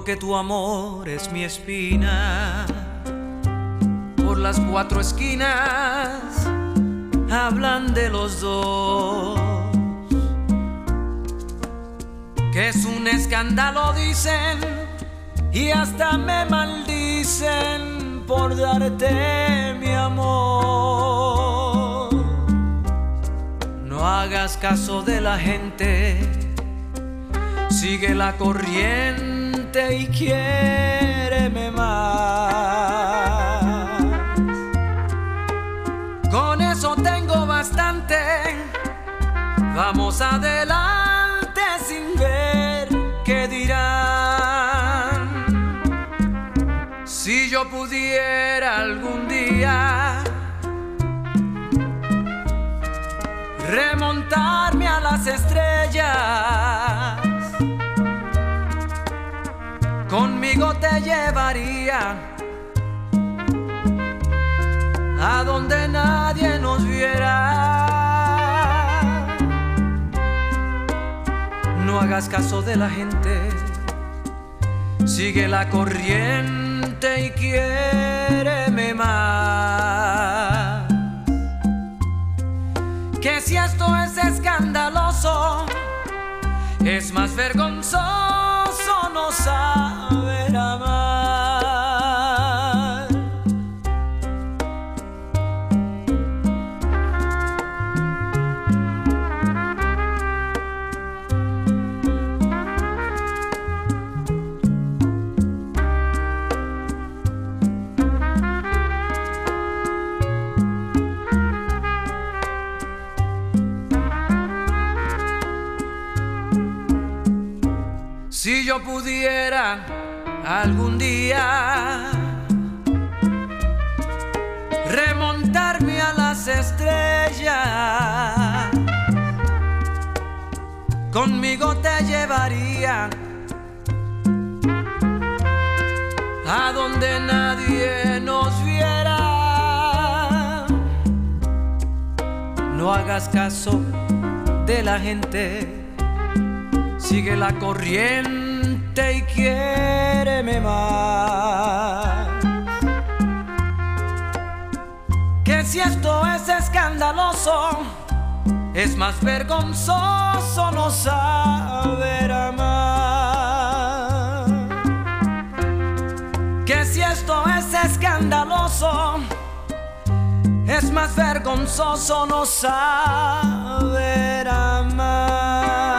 porque tu amor es mi espina. Por las cuatro esquinas hablan de los dos, que es un escándalo, dicen, y hasta me maldicen por darte mi amor. No hagas caso de la gente, sigue la corriente y quiéreme más. Con eso tengo bastante, vamos adelante sin ver qué dirán. Si yo pudiera algún día remontarme a las estrellas, conmigo te llevaría a donde nadie nos viera. No hagas caso de la gente, sigue la corriente y quiéreme más. Que si esto es escandaloso, es más vergonzoso no saber amar. Si yo pudiera algún día remontarme a las estrellas, conmigo te llevaría a donde nadie nos viera. No hagas caso de la gente, sigue la corriente y quiéreme más. Que si esto es escandaloso, es más vergonzoso no saber amar. Que si esto es escandaloso, es más vergonzoso no saber amar.